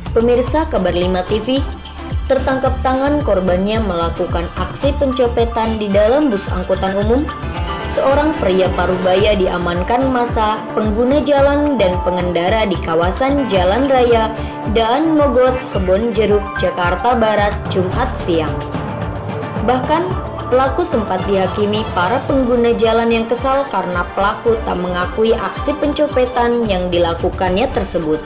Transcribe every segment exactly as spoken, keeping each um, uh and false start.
Pemirsa Kabar lima T V, tertangkap tangan korbannya melakukan aksi pencopetan di dalam bus angkutan umum. Seorang pria parubaya diamankan massa pengguna jalan dan pengendara di kawasan Jalan Raya Daan Mogot, Kebonjeruk, Jakarta Barat, Jumat siang. Bahkan, pelaku sempat dihakimi para pengguna jalan yang kesal karena pelaku tak mengakui aksi pencopetan yang dilakukannya tersebut.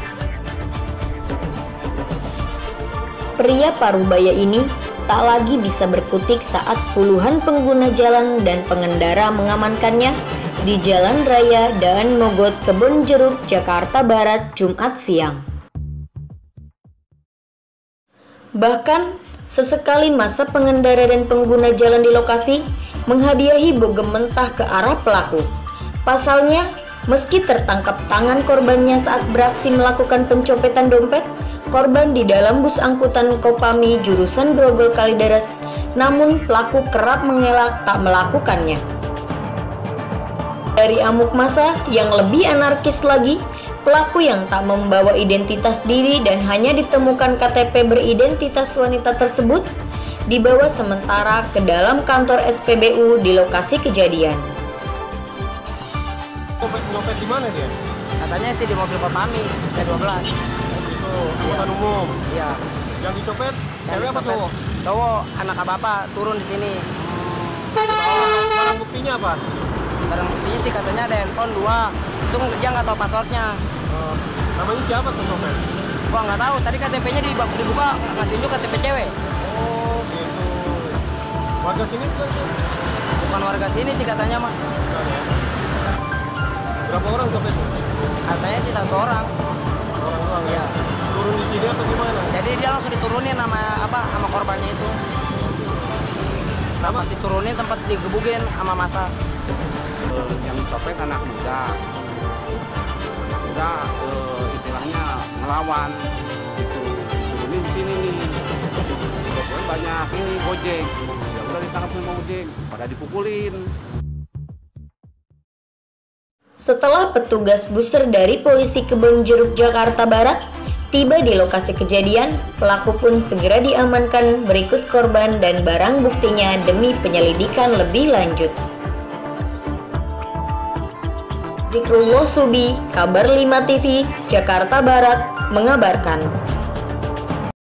Pria parubaya ini tak lagi bisa berkutik saat puluhan pengguna jalan dan pengendara mengamankannya di Jalan Raya Daan Mogot, Kebonjeruk, Jakarta Barat, Jumat siang. Bahkan, sesekali masa pengendara dan pengguna jalan di lokasi menghadiahi bogem mentah ke arah pelaku. Pasalnya, meski tertangkap tangan korbannya saat beraksi melakukan pencopetan dompet, korban di dalam bus angkutan Kopami jurusan Grogol Kalideres, namun pelaku kerap mengelak tak melakukannya. Dari amuk massa yang lebih anarkis lagi, pelaku yang tak membawa identitas diri dan hanya ditemukan K T P beridentitas wanita tersebut dibawa sementara ke dalam kantor S P B U di lokasi kejadian. Nyopet di mana dia? Katanya sih di mobil Kopami T dua belas. Angkutan iya. Umum. Iya. Yang dicopet cewek apa cowok? Cowok, anak bapak turun di sini. Hmm. Barang buktinya apa? Barang buktinya sih katanya ada handphone dua. Itu dia nggak tahu passwordnya. Uh, namanya siapa tuh copet? Gua nggak tahu. Tadi K T P-nya dibuka ngasih juga K T P cewek. Oh gitu. Warga sini bukan sih? Bukan warga sini sih katanya mah. Bukan ya. Berapa orang copet? Katanya sih satu orang. Orang doang ya. Turun di sini atau gimana? Jadi dia langsung diturunin sama apa sama korbannya itu. Nah, pas diturunin sempat digebukin sama massa. Uh, yang copet anak muda, anak muda uh, istilahnya ngelawan, gitu. Turunin di sini nih. Kebetulan banyak ini gojek, ya udah ditangkap sama gojek, pada dipukulin. Setelah petugas buser dari polisi Kebonjeruk, Jakarta Barat tiba di lokasi kejadian, pelaku pun segera diamankan berikut korban dan barang buktinya demi penyelidikan lebih lanjut. Zikrullah Subi, Kabar lima T V, Jakarta Barat, mengabarkan.